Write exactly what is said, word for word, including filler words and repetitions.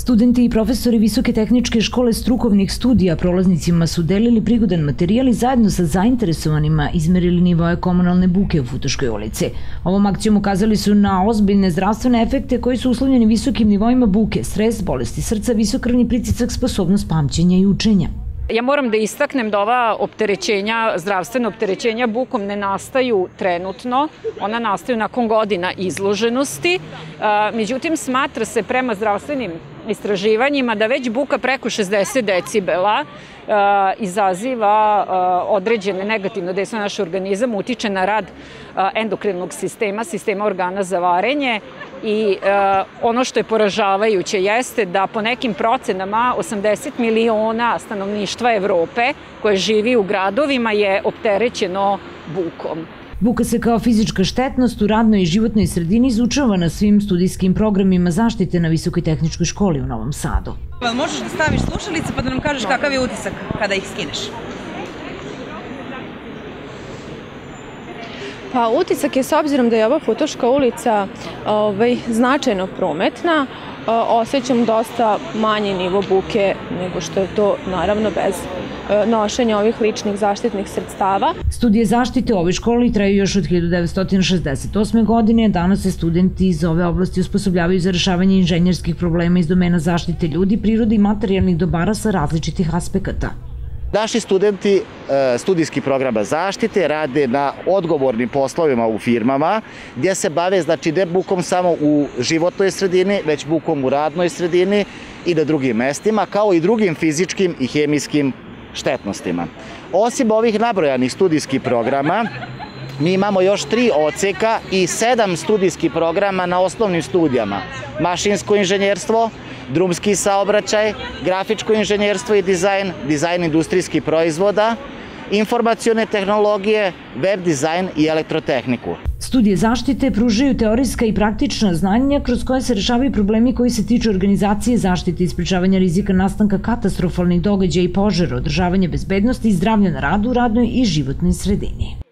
Studenti i profesori Visoke tehničke škole strukovnih studija prolaznicima su delili prigodan materijal i zajedno sa zainteresovanima izmerili nivoje komunalne buke u Futoškoj ulici. Ovom akcijom ukazali su na ozbiljne zdravstvene efekte koji su uslovljeni visokim nivoima buke, stres, bolesti srca, visok krvni pritisak, sposobnost pamćenja i učenja. Ja moram da istaknem da ova opterećenja, zdravstvena opterećenja bukom ne nastaju trenutno, ona nastaju nakon godina izloženosti. Međutim, smatra se prema zdravstvenim istraživanjima da već buka preko šezdeset decibela izaziva određene negativno dejstvo na naš organizam, utiče na rad endokrinog sistema, sistema organa za varenje i ono što je poražavajuće jeste da po nekim procenama osamdeset miliona stanovništva Evrope koje živi u gradovima je opterećeno bukom. Buka se kao fizička štetnost u radnoj i životnoj sredini izučava na svim studijskim programima zaštite na Visokoj tehničkoj školi u Novom Sadu. Možeš da staviš slušalice pa da nam kažeš kakav je utisak kada ih skineš? Pa utisak je, s obzirom da je ova Futoška ulica značajno prometna, osjećam dosta manji nivo buke nego što je to naravno bez nošenja ovih ličnih zaštitnih sredstava. Studije zaštite u ovoj školi traju još od hiljadu devetsto šezdeset osme. godine. Danas se studenti iz ove oblasti osposobljavaju za rešavanje inženjerskih problema iz domena zaštite ljudi, prirode i materijalnih dobara sa različitih aspekata. Naši studenti studijskih programa zaštite rade na odgovornim poslovima u firmama gdje se bave, znači, ne bukom samo u životnoj sredini, već bukom u radnoj sredini i na drugim mestima, kao i drugim fizičkim i hemijskim štetnostima. Osim ovih nabrojanih studijskih programa, mi imamo još tri odseka i sedam studijskih programa na osnovnim studijama. Mašinsko inženjerstvo, drumski saobraćaj, grafičko inženjerstvo i dizajn, dizajn industrijskih proizvoda, informacione tehnologije, web dizajn i elektrotehniku. Studije zaštite pružaju teorijska i praktična znanja kroz koje se rešavaju problemi koji se tiču organizacije zaštite i sprečavanja rizika nastanka katastrofalnih događaja i požara, održavanja bezbednosti i zdravlja na radu, radnoj i životnoj sredini.